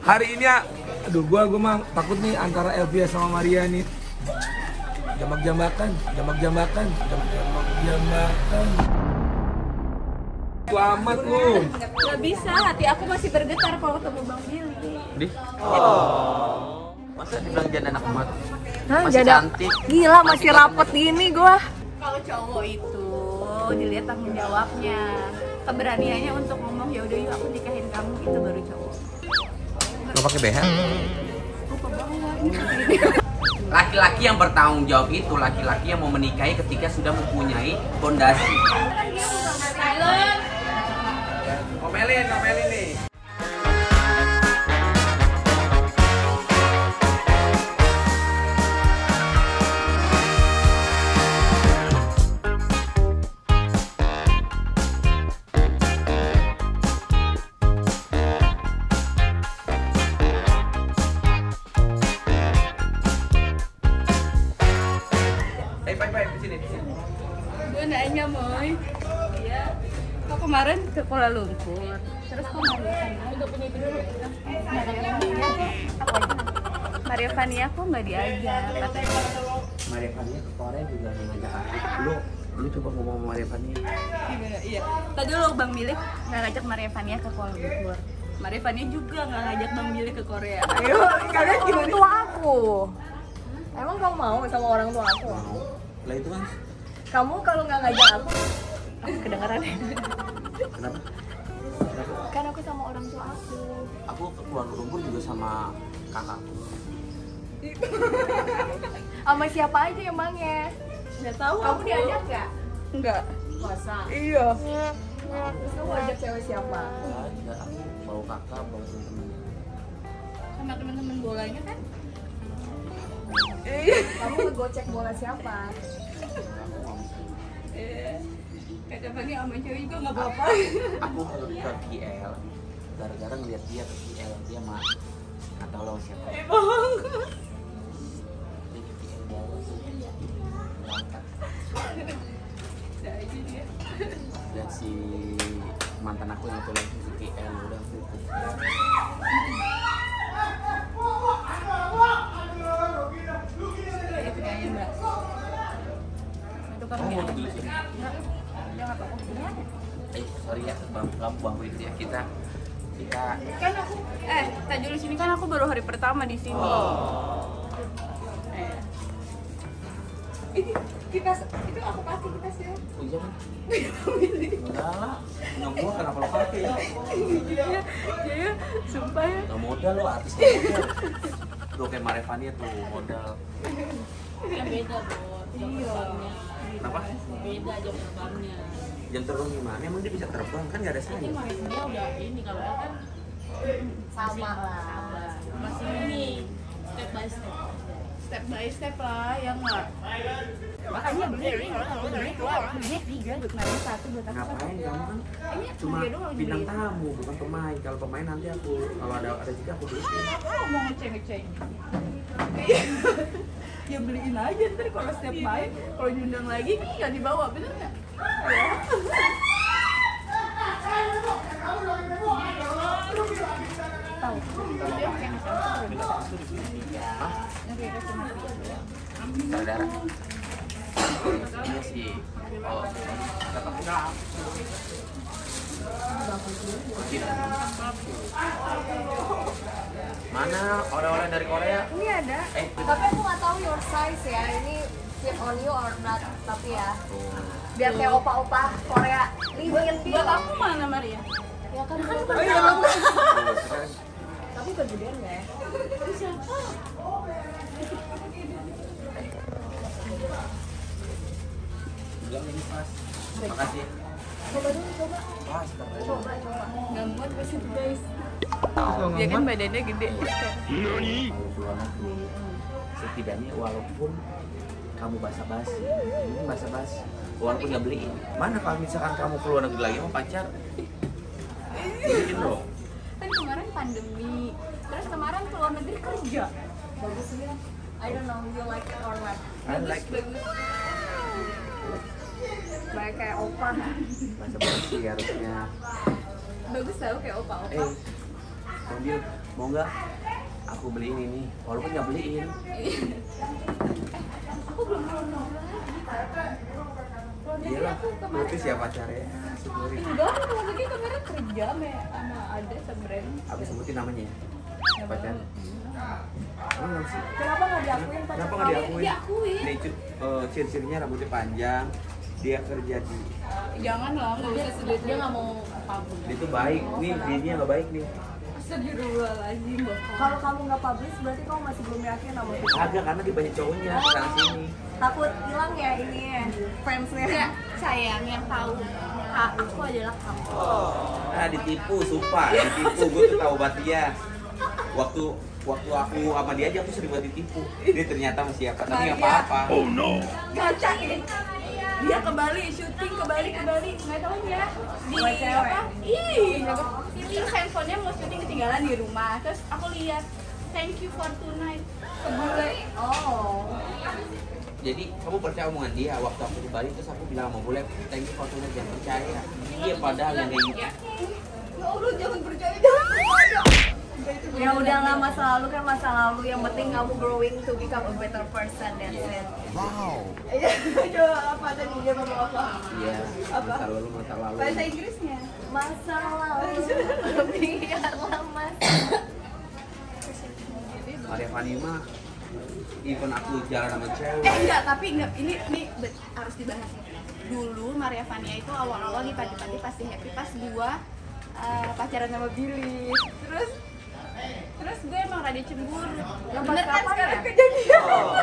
Hari ini ya, aduh gua mah takut nih antara Elvia sama Maria nih. Jambak-jambakan. Itu amat lu. Gak bisa, hati aku masih bergetar kalau ketemu Bang Billy. Di? Masa dibilang janda anak emat? Hah, Masih janda. cantik. Gila, masih rapet gini gua. Kalau cowok itu dilihat tanggung jawabnya, keberaniannya untuk ngomong ya udah yuk aku nikahin kamu, itu baru cowok. Gak pakai BH? Laki-laki yang bertanggung jawab itu laki-laki yang mau menikahi ketika sudah mempunyai fondasi. Ngomelin nih. Baik, di sini. Gue nanya, Moy. Iya. Kok kemarin ke Kuala Lumpur? Terus kok Maria Vania kok nggak diajak? Katanya. Maria Vania ke Korea juga ngajak aku. Lu coba ngomong sama Maria Vania. Iya. Tadi dulu Bang Milik nggak ngajak Maria Vania ke Kuala Lumpur. Maria Vania juga nggak ngajak Bang Milik ke Korea. Ayo, kalian gimana? Tua aku. Emang kamu mau sama orang tua aku? Mau. Lah itu kan. Kamu kalau nggak ngajak aku, kedengeran. Kenapa? Kan aku sama orang tua aku. Aku ke Kuala Lumpur juga sama kakakku. Sama siapa aja emangnya? Nggak tahu. Kamu diajak nggak? Nggak. Masa? Iya. Terus kamu ajak cewek siapa? Enggak, aku bawa kakak, bawa temen-temen. Sama teman-teman bolanya kan? Kamu ngegocek bola siapa? Kata Fani sama cewek juga nggak apa-apa. Aku ke KL gara-gara ngeliat dia ke KL, dia mah nggak tahu lah siapa. Dia ke KL bawa berangkat. Lihat si mantan aku yang tuh lagi di KL udah aku ikut. Sorry ya, kamu itu ya kita Kan aku tak dulu sini kan aku baru hari pertama di sini. Itu aku pakai kita sih. Puja kan? Enggak lah, nyonggo kenapa lo pakai ya? Iya, sumpah ya. Gak modal lo, artis gak modal. Lo kayak Marevania tuh modal. Yang beda bos, jam terbangnya. Kenapa? Beda jam terbangnya. Jam terbang gimana? Emang dia bisa terbang kan gak ada Ini sayang. Malaysia udah ini kalau El kan Sama lah. masih ini step by step. Step by step lah, ya nggak? Makanya beli tiga buat Maria, satu buat aku. Ngapain kamu kan? Cuma bintang tamu bukan pemain. Kalau pemain nanti aku kalau ada juga aku beli. Aku mau ngeceng. Ya beliin aja ntar kalau setiap main, kalau diundang lagi kan nggak dibawa, bener nggak? Tahu. Saudara. Iya sih. Oh, mana oleh-oleh dari Korea? Ini ada. Tapi aku nggak tahu your size ya. Ini fit on you or not. Tapi ya. Biar kayak opa-opa Korea. Limit dia. Buat aku mana Maria? Ya kan. Oh iya. Tapi kegedean ya. Siapa? Bilang ini pas. Makasih. Coba dulu, coba. Pas, Coba. Nggak muat pasti guys. Dia kan badannya gede. Kalau luar negeri, setidaknya walaupun kamu basa-basi, ini basa-basi, walaupun nggak beliin. Mana kalau misalkan kamu keluar negeri lagi mau pacar? Beliin dong. Kan kemarin pandemi, terus kemarin keluar negeri kerja. Bagus sih. I don't know you like it or not. I like it. Bagus. Kayak opa. Basa-basi harusnya. Bagus tau kayak opa-opa. Bang Bil, mau nggak aku beliin ini, walaupun nggak beliin. Aku belum ngobrol lagi. Iyalah, putus ya pacarnya. Sebutin. Enggak, lagi kemarin kerja sama ada sebrand. Abis sebutin namanya ya. Pacar. Emang sih? Kenapa nggak diakuin pacar Kenapa kamu? nggak diakuin? Diakuin. Nih, ciri-cirinya rambutnya panjang, dia kerja di, Jangan lah, nggak usah sedih. Dia nggak mau kabur. dia tuh baik, nih dia nggak baik nih. Astagfirullahaladzim, kalau kamu nggak publish berarti kamu masih belum yakin sama itu. Agak karena dia banyak cowoknya sana sini. Takut hilang ya ini ya, fansnya. Ya, sayang yang tahu aku adalah kamu. Ah ditipu, sumpah, ditipu. Gue tuh tahu banget dia. Waktu aku sama dia aja aku sering banget ditipu. Dia ternyata masih siapa, tapi nggak apa-apa. Oh no. Gacak ini. Dia ke Bali, syuting ke Bali, nggak tahu ya. Di apa? Ini handphonenya mau syuting ketinggalan di rumah. Terus aku lihat, thank you for tonight. Kebule. Oh. Jadi kamu percaya omongan dia waktu aku di Bali, terus aku bilang sama bule, thank you fotonya, jangan percaya. Iya padahal yang kayak gitu. Ya Allah, jangan percaya, jangan percaya. Ya udahlah, masa lalu kan masa lalu. Yang penting kamu growing to become a better person. That's it. Wow. Coba apa tadi dia ngomong apa? Iya, masa lalu, masa lalu. Bahasa Inggrisnya? Masa lalu. Biarlah masa. Maria Fani mah, even aku jalan sama cewek. Enggak, tapi enggak. Ini harus dibahas. Dulu Maria Vania itu awal-awal di pagi-pagi pasti happy pas gua pacaran sama Billy. Terus gue emang rada cemburu. Bener kan sekarang kejadian?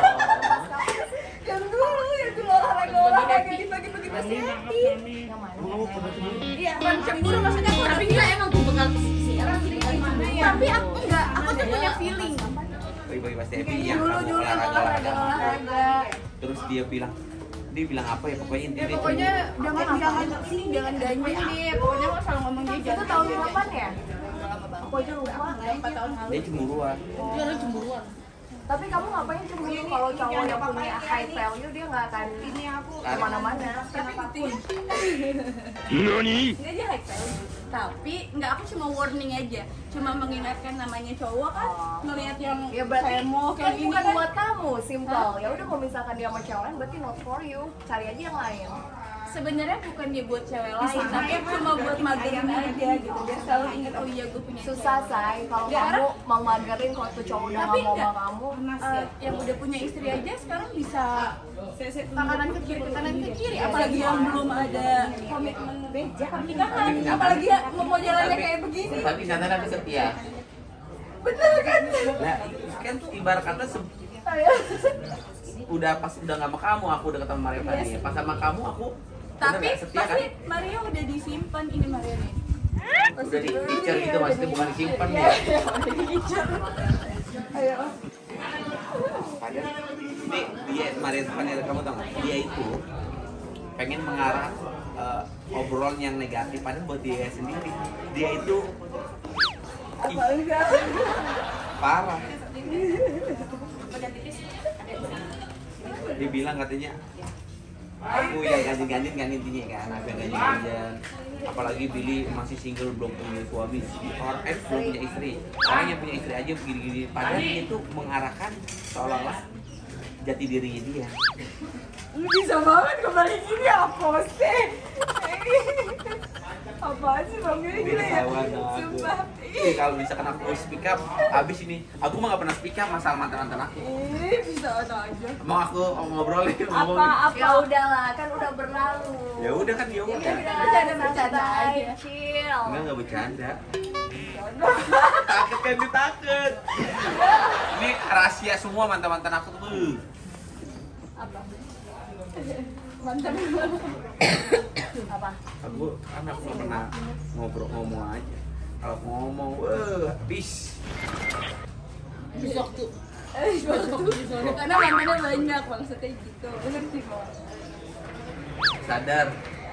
Yang dulu olahraga di pagi-pagi pasti happy. Yang mana? Iya, kan cemburu maksudnya aku. Tapi dia emang tuh bakal siaran sih gimana ya? Tapi aku tuh punya feeling. Pagi-pagi pasti happy yang kamu Dulu olahraga. Terus dia bilang apa ya, pokoknya intinya dia Pokoknya cemburu. jangan ganjil deh. Pokoknya aku selalu ngomong dia jangan. Itu tahun kapan ya? Aku aja lupa. 4 tahun lalu. Dia cemburuan. Dia orang cemburuan. Tapi kamu ngapain cemburu kalau cowok yang punya high value dia nggak akan ini aku kemana-mana. Tapi ini aja high value. Tapi nggak, aku cuma warning aja, cuma mengingatkan namanya cowok kan ngelihat yang Ya berarti mau kan kayak gini bukan kan. buat kamu, simple. Ya udah kalau misalkan dia sama cewek lain berarti not for you. Cari aja yang lain. Sebenarnya bukan dia buat cewek lain, tapi cuma buat magerin aja gitu. Dia selalu ingat, oh iya gue punya Susah cewek. say kalau Ya, kamu mau magerin kalau tuh cowok udah Tapi nggak mau enggak. sama kamu. Yang udah punya istri aja sekarang bisa ke kanan ke kiri, apalagi yang belum ada komitmen pernikahan, apalagi yang mau jalannya kayak begini. Tapi di sana aku setia. Bener kan? Nah, kan ibarat kata udah pas udah nggak sama kamu, aku udah ketemu Maria Fani. Pas sama kamu aku bener Tapi nggak setia kan? Maria udah disimpan, ini Maria nih. Udah di teacher gitu, maksudnya bukan disimpan ya. Ayo. Padahal dia Maria Fani, kamu tau nggak? Dia itu pengen mengarah obrolan yang negatif, padahal buat dia sendiri dia itu Apa enggak? parah. Dia bilang katanya aku yang ganjen-ganjen kan intinya kan, aku yang ganjen-ganjen. Apalagi Billy masih single, belum punya suami, belum punya istri. Orang yang punya istri aja begini-gini. Padahal dia itu mengarahkan seolah-olah jati dirinya dia. Lu bisa banget kembali gini apa sih? Apaan sih Bang Billy gila ya? Ketahuan sama aku. Sumpah. Ih, kalau misalkan aku speak up, habis ini. Aku mah gak pernah speak up masalah mantan-mantan aku. Bisa aja. Mau aku ngobrolin, Apa ngomongin. ya udahlah kan udah berlalu. Ya udah kan, ya udah. Bercanda aja. Chill. Enggak bercanda. Takut kan, ditakut. Ini rahasia semua mantan-mantan aku tuh. Mantan. Apa? Aku kan aku nggak pernah ngomong aja. Kalau ngomong, habis. Besok tuh. Karena mantannya banyak maksudnya gitu. Bener sih Bang. Sadar.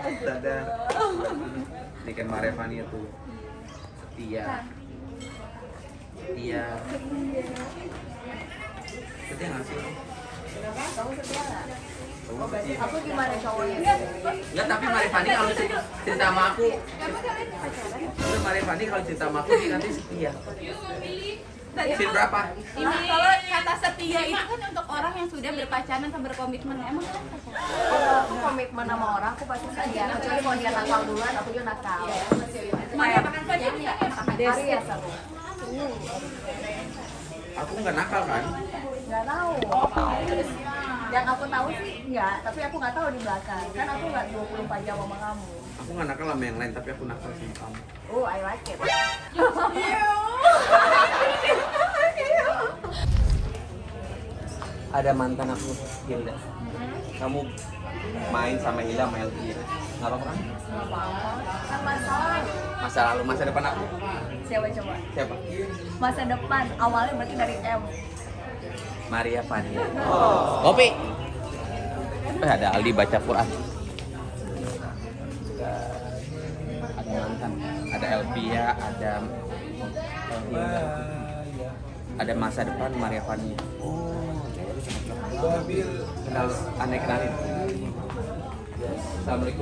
Ini kan Maria Fani tuh setia. Setia nggak sih? Kamu setia nggak? Oh, berarti aku gimana cowoknya? Enggak, tapi Marifani kalau cerita sama aku, udah Marifani kalau cerita sama aku dia nanti setia. Sil berapa? Ini kalau kata setia itu kan untuk orang yang sudah berpacaran atau berkomitmen. Emang kan pacaran? Kalau aku komitmen sama orang, aku pasti setia. Kecuali kalau dia nakal duluan, aku juga nakal. Maria makan saja enggak? Aries aku. Aku nggak nakal kan? Nggak tahu. Yang aku tahu sih nggak, tapi aku nggak tahu di belakang. Kan aku nggak 24 jam sama kamu. Aku nggak nakal sama yang lain, tapi aku nakal sama kamu. Oh, I like it. Ada mantan aku, Hilda. Kamu main sama Hilda, sama Elvia. Nggak apa-apa kan? Kan masalah. Masa lalu, masa depan aku. Siapa coba? Siapa? Masa depan, awalnya berarti dari M. Maria Fania. Kopi. Ada Aldi baca Quran. Ada mantan, ada Elvia, ada Hilda. Ada masa depan Maria Fania. Kenal, aneh kenalin. Assalamualaikum.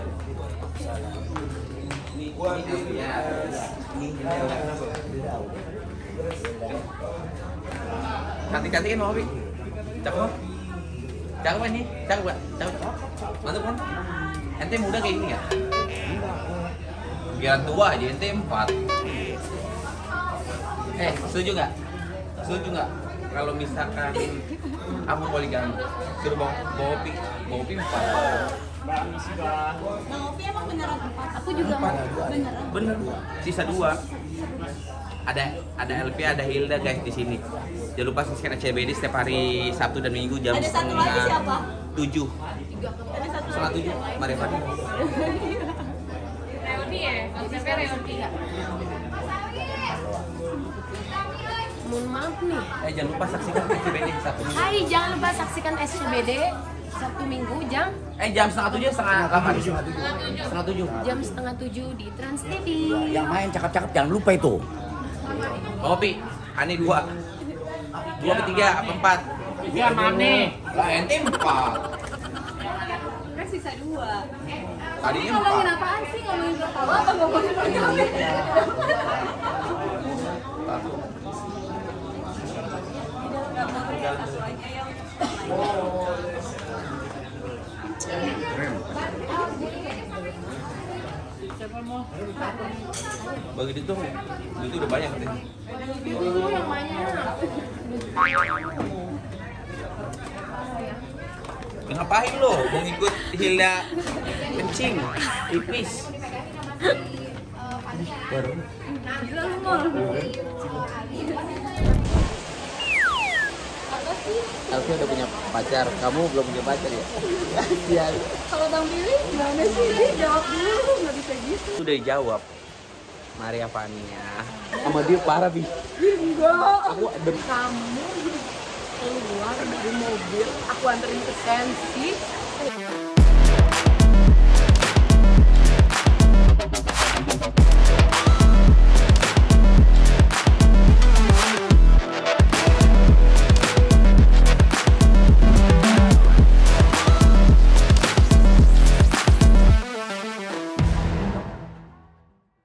Ini Elvia. Ini Hilda. Cantik-cantikin mau Bi? Cakep mau? Cakep kan nih? Cakep gak? Cakep? Mantap kan? Ente muda kayak gini ya? Biar tua aja, ente 4. Setuju gak? Setuju gak? Kalau misalkan aku poligami, suruh bawa Opi 4. Bang Opi emang beneran 4? Aku juga mau beneran. Bener, sisa 2. Ada Elvia, ada Hilda guys di sini. Jangan lupa subscribe CBD setiap hari Sabtu dan Minggu jam Ada satu lagi siapa? 7. Ada satu Setengah lagi. 7, Maria Fani. Reuni ya, konsepnya reuni. Mohon maaf nih. Jangan lupa saksikan CBD Sabtu Minggu. Hai, jangan lupa saksikan SCBD Sabtu Minggu jam Jam setengah 7, setengah 8. Setengah 7. jam setengah 7 di Trans TV. Yang main cakep-cakep jangan lupa itu. Kopi, Ani 2. 2 ke 3 apa 4? Dia mana? Lah ente 4. Kan sisa 2. Tadinya Ngomongin 4. apaan sih? Ngomongin pertama apa ngomongin pertama? Bagi itu udah banyak katanya. Itu yang banyak. Ngapain lo? Mau ngikut Hilda kencing, pipis. Gila lu mau. Elvia udah punya pacar, kamu belum punya pacar ya? Kasihan. Kalau Bang Billy gimana sih? Dia jawab dulu, nggak bisa gitu. Udah dijawab. Maria Fania. Sama dia parah, Bi. Enggak. Aku Kamu keluar dari mobil, aku anterin ke Sensi.